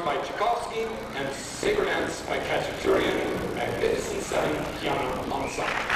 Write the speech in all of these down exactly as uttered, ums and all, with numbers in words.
by Tchaikovsky and Sacred Dance by Khachaturian, Magnificent Seven Piano Ensemble.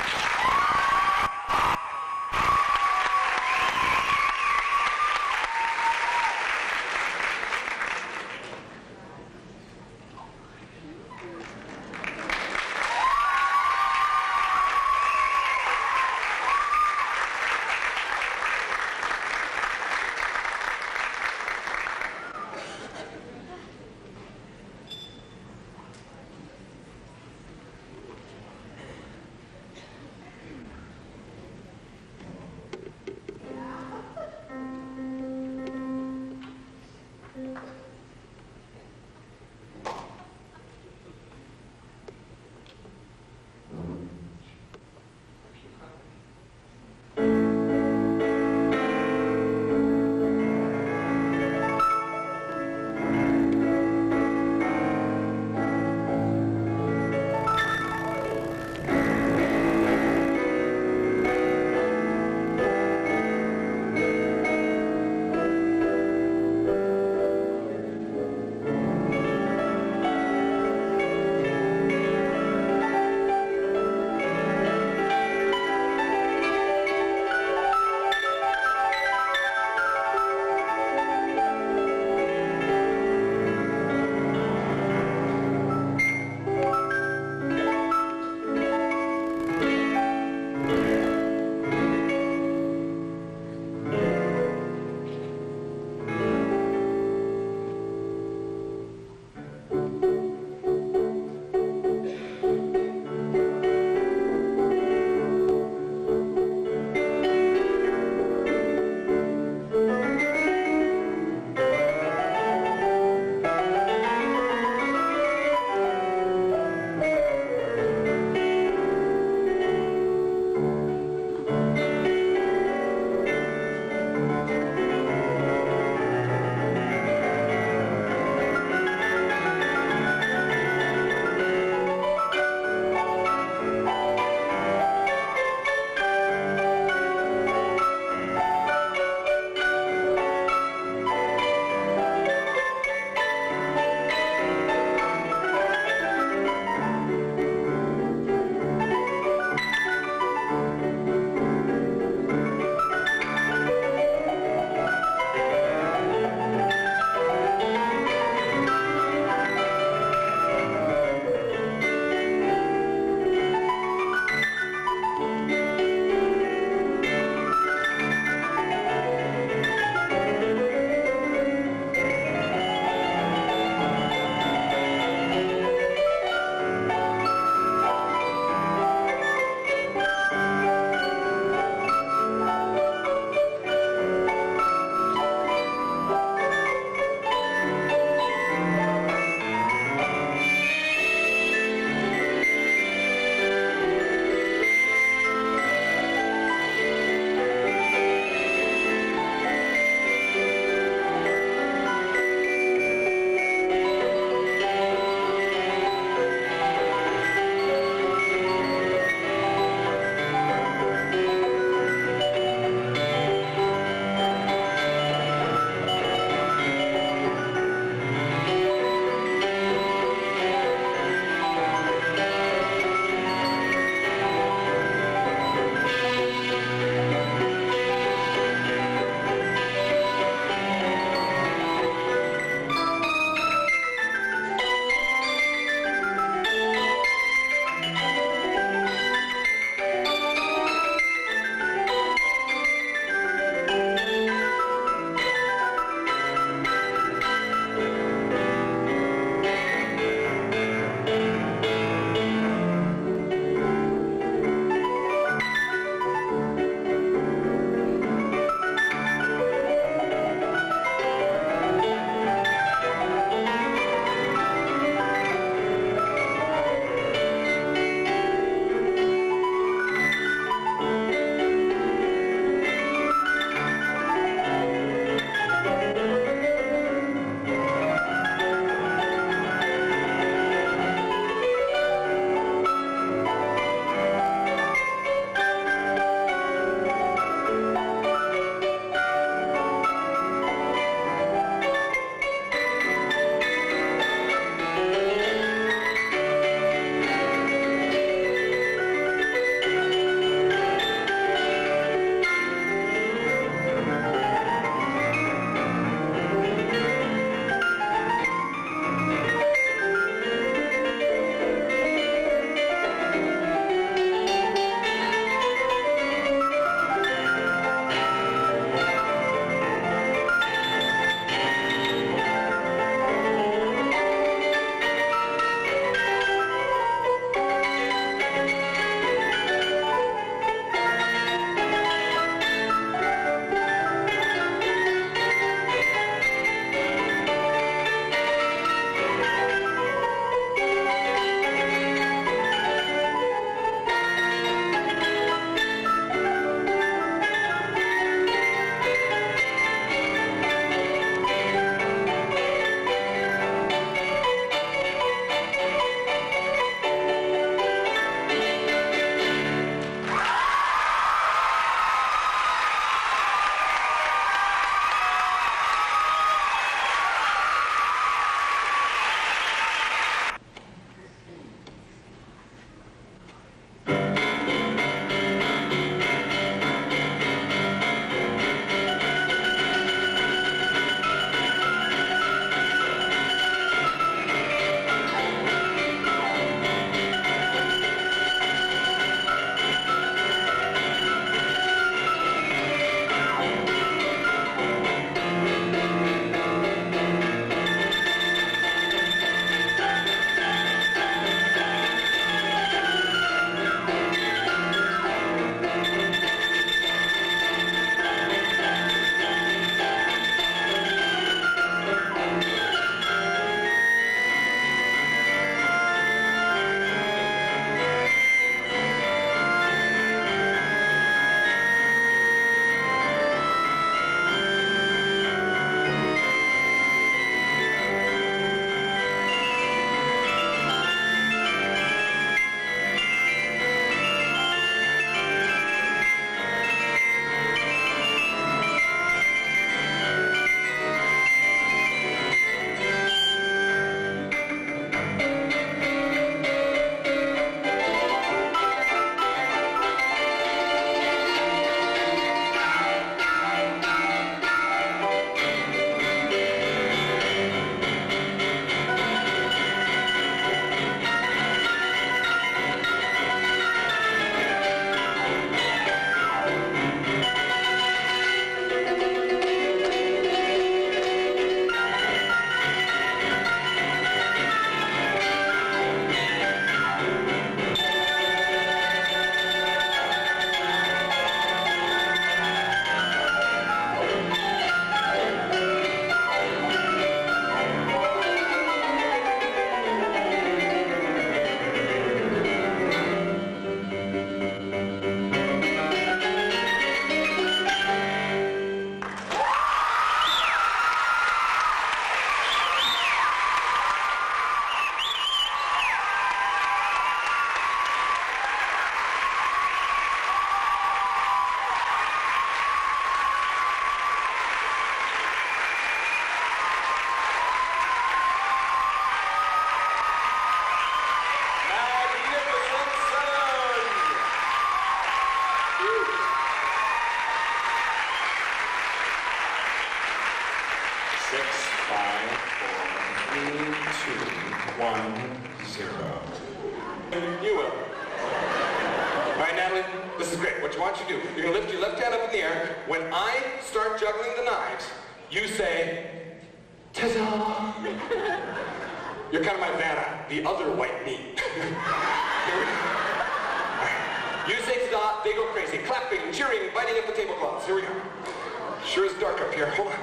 two, one, zero. You will. All right, Natalie, this is great. What you want you to do, you're gonna lift your left hand up in the air. When I start juggling the knives, you say, ta-da! You're kind of my Vanna, the other white meat. Here we go. All right. You say ta-da, they go crazy, clapping, cheering, biting at the tablecloths. Here we go. Sure is dark up here. Hold on.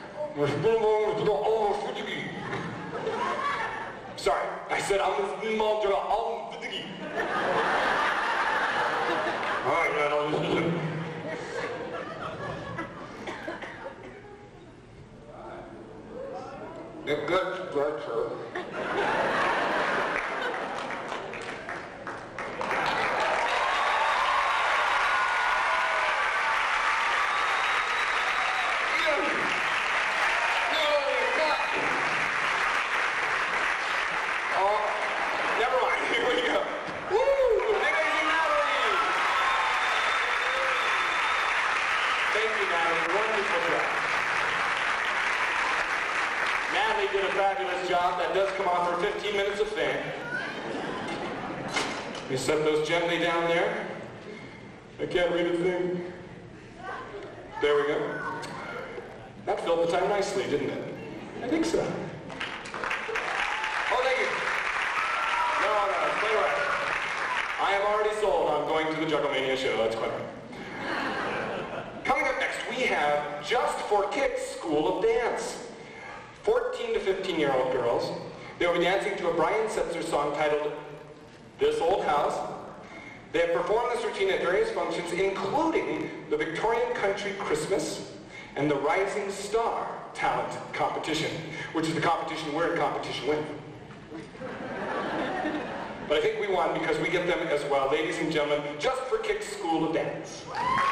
Sorry, I said I'm all right, man, I'll just listen. It gets better. Natalie did a fabulous job. That does come off for fifteen minutes of fame. You set those gently down there. I can't read a thing. There we go. That filled the time nicely, didn't it? I think so. Oh, thank you. No, no, it's quite all right. I am already sold on going to the Jugglemania show. That's quite all right. Coming up next, we have Just for Kicks School of Dance. fourteen to fifteen year old girls. They will be dancing to a Brian Setzer song titled This Old House. They have performed this routine at various functions, including the Victorian Country Christmas and the Rising Star Talent Competition, which is the competition we're in competition with. But I think we won because we get them as well. Ladies and gentlemen, Just for Kicks School of Dance.